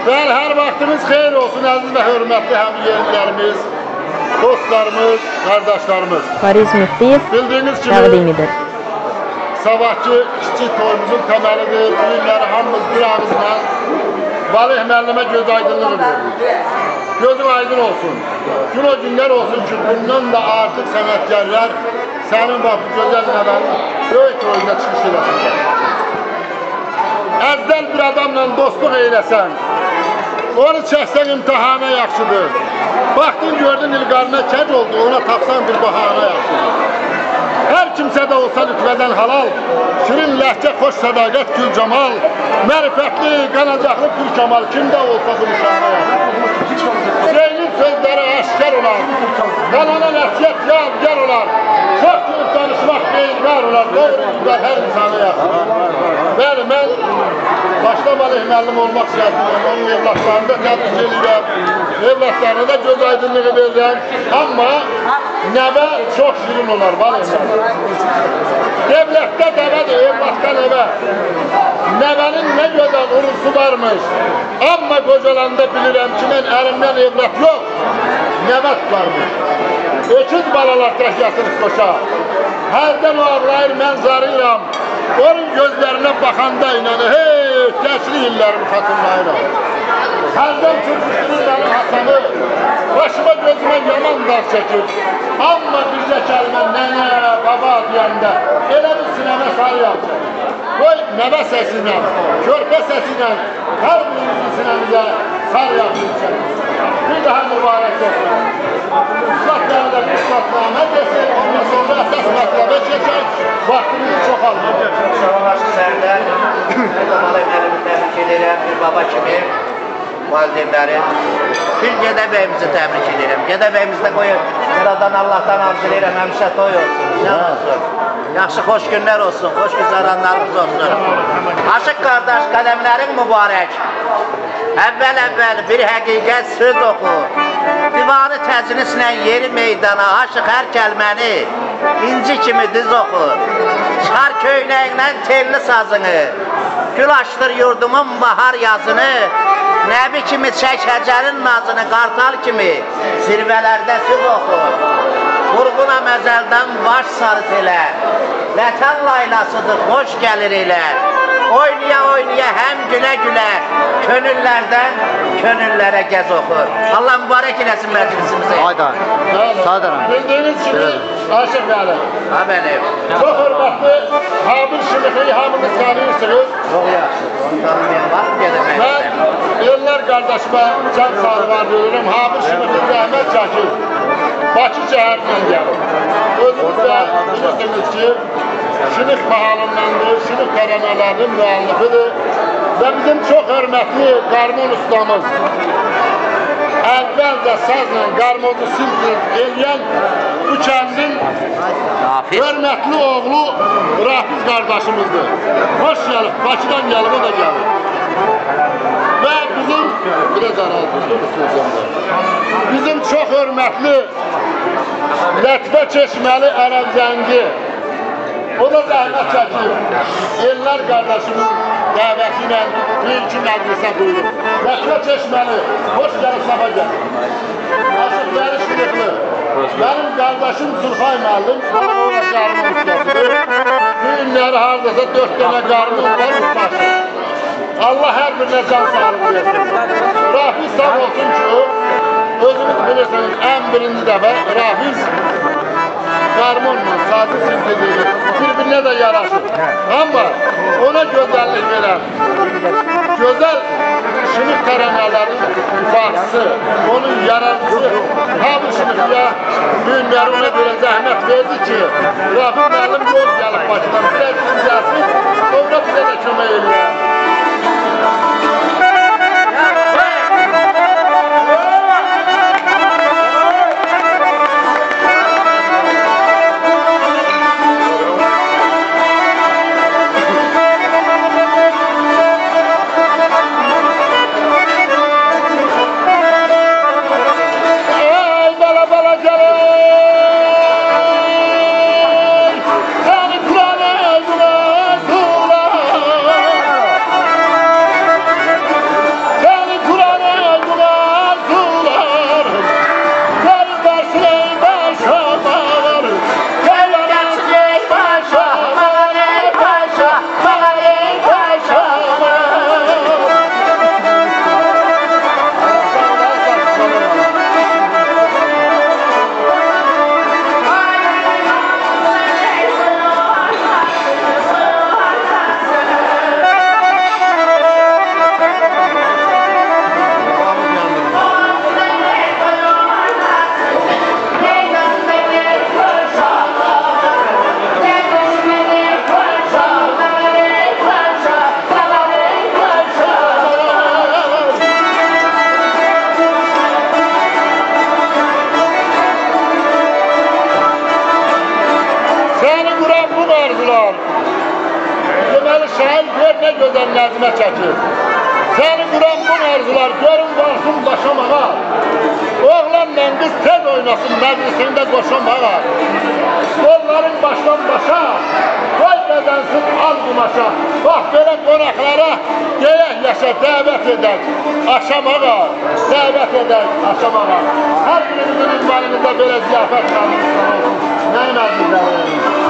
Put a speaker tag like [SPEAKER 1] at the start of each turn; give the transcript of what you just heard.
[SPEAKER 1] Bəli, hər vaxtınız xeyir olsun, əziz və hörmətli həmyerlilərimiz, dostlarımız, qardaşlarımız.
[SPEAKER 2] Fariz Müftiyev təqdim edir.
[SPEAKER 1] Sabahki kiçik toyumuzun təməlidir. Bu günləri hamımız bir ağızla Valih müəllimə göz aydınlığı verir. Gözün aydın olsun. Gün o günlər olsun ki, bundan da artıq sənətkarlar sənin bax bu gözəl nəvənin böyük toyunda çıxış eləsin. Əzəl bir adamla dostluq eyləsən, onu çəksən imtihana yaxşıdır. Baxdın, gördün, ilqarına kəc oldu, ona tapsan bir bahana yaxşıdır. Hər kimsədə olsa lütfədən halal, şirin ləhcə, xoş sədaqət, gül camal, mərifətli, qanacaqlı gül kamal, kimdə olsa bu nişana yaxşıdır. Zeynib sözləri əşkər olar, qanana nəsiyyət yadigar olar, çox gülüb danışmaq qeylqar olar, doğru güzel hər insana yaxşıdır. Bəli, mən başda Valih müəllim olmaq istəyirəm, onun evlatlarını da təbrik edirəm, evlatlarına da göz aydınlığı verirəm, amma nəvə çox şirin olar, Valih müəllim. Devlətdə dəvədir, evlatda nəvə. Nəvənin nə gözəl urusu varmış, amma qocalanda bilirəm ki, mən əlimdən evlat yox, nəvə tutarmış. Öküz balalar tək yatırıq qoşa, hərdən o ağlayır, mən zarıyıram. Onun gözlərinə baxanda inanı, hey, gənclik illərimi xatırlayıram. Hərdən çırpışdırır mənim Hasanı, başıma gözümə yaman dağ çəkir. Amma bizə kəlmə nənə, baba deyəndə, elə bir sinəmə sarıyam. Qoy nəvə səsinə, körpə səsinə, hər birimizin sinəmizə sarıyam. Bir daha mübarək olsun. Üstadları da bir üstadnamə desin, ondan sonra əsas mətləbə keçək, vaxtımızı çox alır.
[SPEAKER 3] Şababaşı sərdə, Valih müəllimi təbrik edirəm, bir baba kimi, valideynləri. Bir Gədə bəyimizi təbrik edirəm. Gədə bəyimizi də qoyur, buradan Allahdan arzu edirəm, həmişə toy olsun, can olsun. Yaxşı, xoş günlər olsun, xoş güzaranlarımız olsun. Aşıq qardaş, qədəmlərin mübarək. Əvvəl bir həqiqət söz oxu. Divanı təcnislə yeri meydana, aşıq hər kəlməni inci kimi düz oxu. Çıxar köynəklə telli sazını, gül açdır yurdumun bahar yazını, Nəbi kimi çək həcərin nazını, qartal kimi zirvələrdə söz oxu. Vurğuna məzəldən baş sarıt elə, vətən laylasıdır, xoş gəlir elə. Oynaya həm gülə-gülə, könüllərdən könüllərə gəz oxur. Allah mübarək eləsin məclisimizə.
[SPEAKER 4] Ayda, sağdaram.
[SPEAKER 1] Bildiyiniz kimi, Aşıq müəllim.
[SPEAKER 3] Ha, mənim.
[SPEAKER 1] Çox hörmətli Habir Şimixi'yi hamınız tanıyırsınız.
[SPEAKER 3] Çox yaxşı, onu tanımayan var mı Gədə bəyimizdə?
[SPEAKER 1] Mən Ellər qardaşıma can sağlıqlar veririm. Habir Şimixi rəhmət çəkir. Bakı şəhərindən gəlir. Özünüz də bilirsiniz ki, Şinik mahalındandır, Şinik tərəmələrinin müəllifidir və bizim çox hörmətli qarmon ustamız, əvvəlcə sazla qarmonu sildir eləyən bu kəndin hörmətli oğlu Rafiz qardaşımızdır. Hoş gəlib, Bakıdan gəlib, o da gəlir. Və bizim, biraz bizim çox hörmətli Lətifə Çeşməli Ərəb Zəngi, o da zəhmət çəkir. Ellər qardaşımın dəvəti ilə bir-iki məclisə buyurur. Lətifə Çeşməli, hoş gəlib, sabah gəlir. Aşıq Bəli Şirikli, mənim qardaşım Zülxay müəllim, ona qarmon ustasıdır. Bu günləri haradasa 4 dənə qarmon var, ustası. Allah hər birinə can sağlığı versin. Rafiz sağ olsun ki, özünüz bilirsiniz, ən birinci dəfə Rafiz qarmonla sazı sildirir, bir-birinə də yaraşır. Amma ona gözəllik verən, gözəl Şinik tərəmələrin ifadəsi, onun yaradıcısı, Habir Şimixi'yə günləri ona görə zəhmət verdi ki, Rafiz müəllim yol gəlib Bakıdan, biraz güzəlsin, sonra bizə də kömək edir. nəğmə çəkir. Səni quran bu arzular görün varsın başamağa. Oğlanla qız tez oynasın məclisində qoşamağa. Qolların başdan başa, qoy qədənsin al qumaşa. Bax belə qonaqlara deyək yaşa dəvət edək aşamağa, dəvət edək aşamağa. Hər birimizin ünvanımızda belə ziyafət qalmışlar olsun. Nəyin əzizlərim?